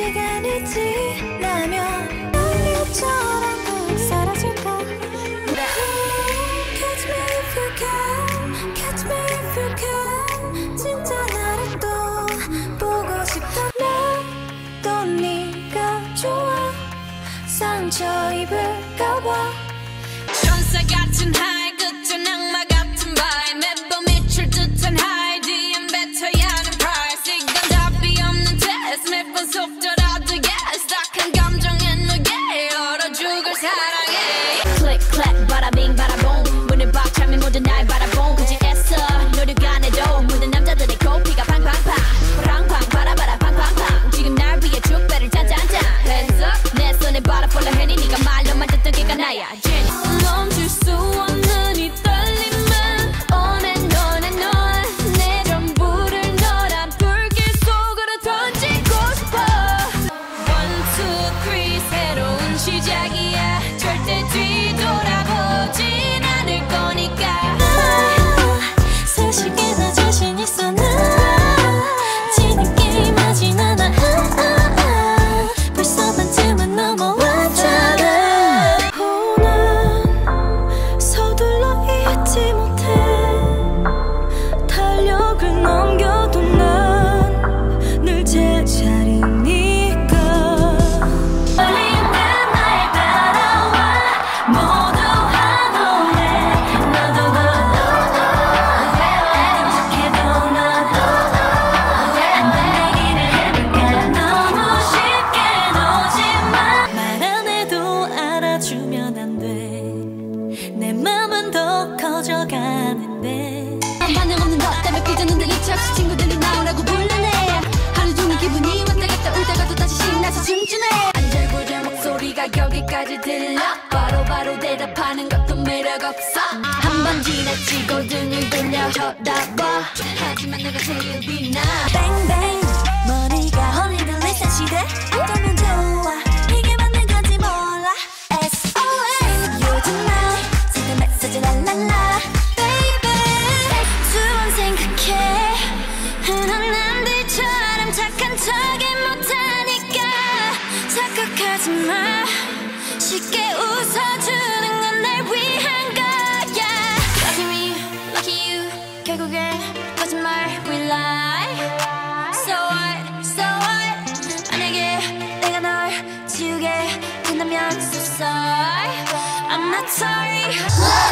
시간이 지나면 별일처럼 꼭 사라질까. Catch me if you can, catch me if you can. 진짜 나를 또 보고 싶다. 또 네가 좋아. 상처 입을까봐. 천사 같은 하이, 끝은 악마 같은 바이. 매번 미칠 듯한 하이, DM 뱉어야 하는 price. 이건 답이 없는 test. 매번 속더라도 yes. 딱한 감정에 너게 얼어 죽을 사랑해. Click clack 바라빙 바라봉. 문을 박차면 모두 날 바라봉. 굳이 애써 노력 안 해도 모든 남자들의 코피가 팡팡팡. 팡팡 바라바라 팡팡팡. 지금 날 위해 축배를 짠짠짠. Hands up 내 손에 바라폴라 해니 네가 말로만 듣던 걔가 나야. 멈출 수 없는 이 떨림은 on and on and on. 내 전부를 너란 불길 속으로 던지고 싶어. 1, 2, 3 새로운 시작이야. 절대 뒤돌아보진 않을 거니까. 사실게 나 자신 있어. 나 지는 게임 하진 않아. 벌써 반쯤은 넘어왔잖아. 난 서둘러 잊지 못해. 달력을 넘겨도 난 늘 제자리니까. 멀리 있는 날 따라와. 모두 환호해. 너도 부족해도 너도 한번 내기를 해볼까. 너무 쉽게 놓지마. 말 안 해도 알아주면 안 돼. 내 맘은 더 커져가는데. 반응 없는 것 때문에 삐졌는데 이제 없이 친구들이 나오라고 불러내. 하루 종일 기분이 왔다 갔다 울다가 또 다시 신나서 춤추네. 안절부절 목소리가 여기까지 들려. 바로바로 대답하는 것도 매력 없어. 한 번 지나치고 등을 돌려 쳐다봐. 하지만 내가 제일 빛나. 뱅뱅 머리가 흔들릴 시대. 어쩌면 좋아. 이게 맞는 건지 몰라. SOS 요즘 날 상대 메시지 랄랄라. Baby 두 번 생각해. 흔한 남들처럼 착한 척이 못하니까. 착각하지 마. 쉽게 웃어주는 건 날 위한 거야. Lucky me, lucky you. 결국엔 거짓말 we lie. So what, so what. 만약에 내가 널 지우게 된다면 so sorry. I'm not sorry.